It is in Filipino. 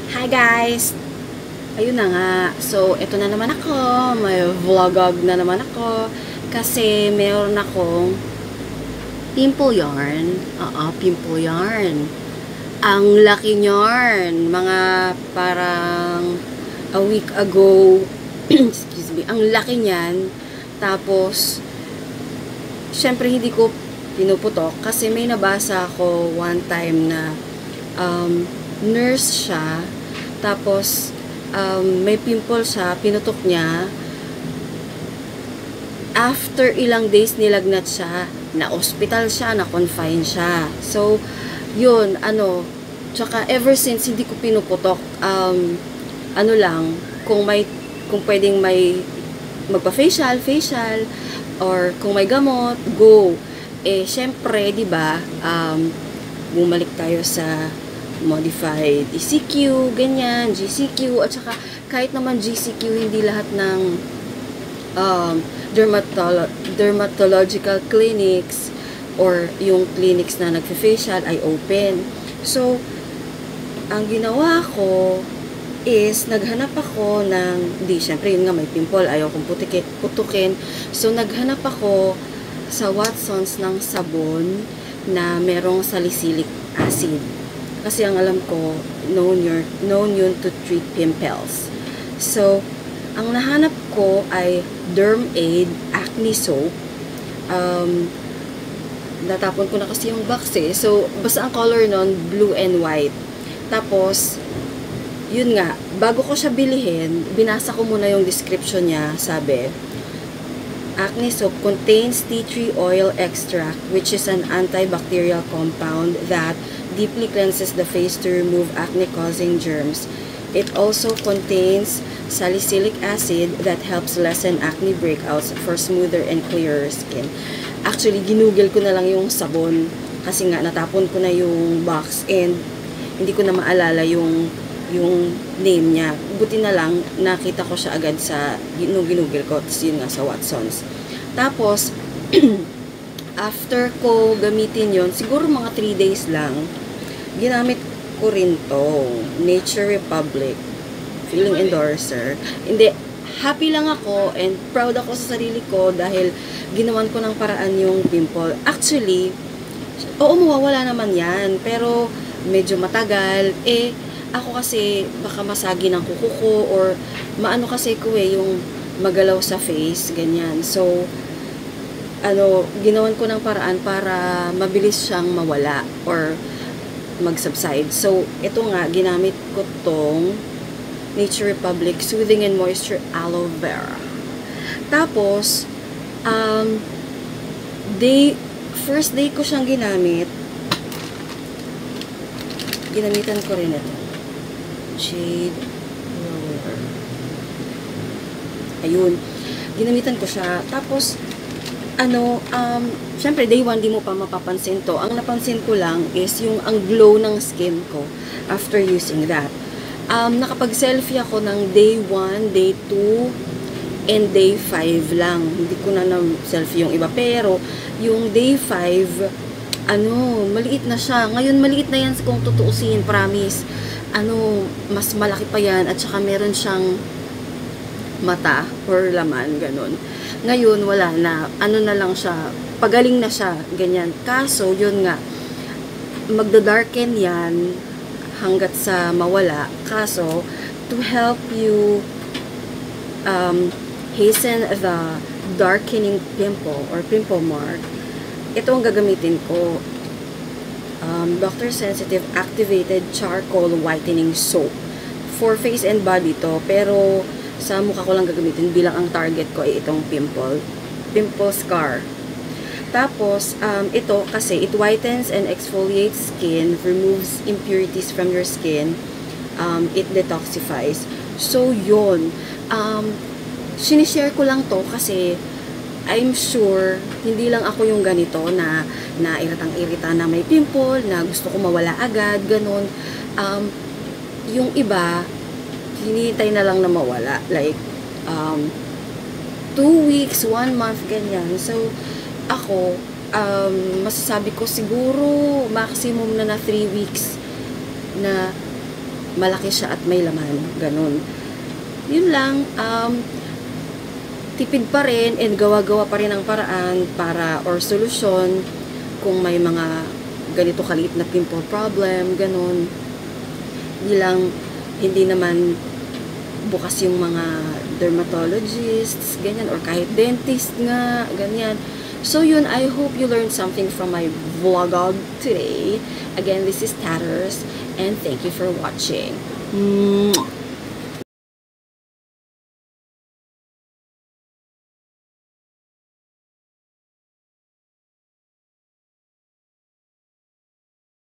Hi guys! Ayun na nga. So, ito na naman ako. May vlogog na naman ako. Kasi meron akong pimple yarn. Pimple yarn. Ang laki yarn. Mga parang a week ago. Excuse me. Ang laki niyan. Tapos, syempre hindi ko pinuputok. Kasi may nabasa ako one time na nurse siya. Tapos, may pimple siya, pinutok niya. After ilang days, nilagnat siya. Na-hospital siya, na-confine siya. So, yun, tsaka ever since, hindi ko pinuputok. Kung pwedeng may magpa-facial, or kung may gamot, go. Syempre, di ba, bumalik tayo sa modified ECQ, ganyan, GCQ, at saka kahit naman GCQ, hindi lahat ng dermatological clinics or yung clinics na nagfe-facial ay open. So, ang ginawa ko is, naghanap ako ng, syempre yun nga, may pimple, ayaw kong putukin. So, naghanap ako sa Watsons ng sabon na merong salicylic acid. Kasi ang alam ko, known yun to treat pimples. So, ang nahanap ko ay Derm Aid Acne Soap. Natapon ko na kasi yung box eh. So, basta ang color nun, blue and white. Tapos, yun nga, bago ko siya bilihin, binasa ko muna yung description niya. Sabi, acne soap contains tea tree oil extract, which is an antibacterial compound that deeply cleanses the face to remove acne-causing germs. It also contains salicylic acid that helps lessen acne breakouts for smoother and clearer skin. Actually, ginugel ko na lang yung sabon kasi nga natapon ko na yung box and hindi ko na maalala yung name niya. Buti na lang, nakita ko siya agad sa ginugel ko. Tapos yun nga sa Watsons. Tapos, after ko gamitin yon, siguro mga 3 days lang, ginamit ko rin to Nature Republic feeling endorser. Hindi, happy lang ako and proud ako sa sarili ko dahil ginawan ko ng paraan yung pimple. Actually, oo, mawawala naman yan, pero medyo matagal. Ako kasi baka masagi ng kuko ko or maano kasi ko yung magalaw sa face, ganyan. So, ginawan ko ng paraan para mabilis siyang mawala or mag-subside. So, ito nga, ginamit ko tong Nature Republic Soothing and Moisture Aloe Vera. Tapos, first day ko siyang ginamitan ko rin ito. Jade Roller. Ayun. Ginamitan ko siya. Tapos, syempre day 1 di mo pa mapapansin to. Ang napansin ko lang is yung ang glow ng skin ko after using that. Nakapag-selfie ako ng day 1, day 2, and day 5 lang. Hindi ko na selfie yung iba. Pero, yung day 5, maliit na siya. Ngayon, maliit na yan kung tutuusin, promise. Mas malaki pa yan. At saka meron siyang mata or laman, ganun. Ngayon, wala na. Na lang siya. Pagaling na siya. Ganyan. Kaso, yun nga. Magda-darken yan hanggat sa mawala. Kaso, to help you hasten the darkening pimple or pimple mark, ito ang gagamitin ko. Dr. Sensitive Activated Charcoal Whitening Soap. For face and body to. Pero, sa mukha ko lang gagamitin bilang ang target ko ay itong pimple scar. Tapos, ito kasi it whitens and exfoliates skin, removes impurities from your skin, it detoxifies. So, yun. Sinishare ko lang to kasi I'm sure hindi lang ako yung ganito na iritang-irita na may pimple, na gusto ko mawala agad, ganun. Yung iba, hinihintay na lang na mawala. Like, 2 weeks, 1 month, ganyan. So, ako, masasabi ko siguro maximum na 3 weeks na malaki siya at may laman, ganun. Yun lang, tipid pa rin and gawa-gawa pa rin ang paraan para, or solusyon kung may mga ganito kaliit na pimple problem, ganun. Hindi naman bukas yung mga dermatologists, ganyan, or kahit dentist nga, ganyan. So yun, I hope you learned something from my vlog today. Again, this is Tatters, and thank you for watching.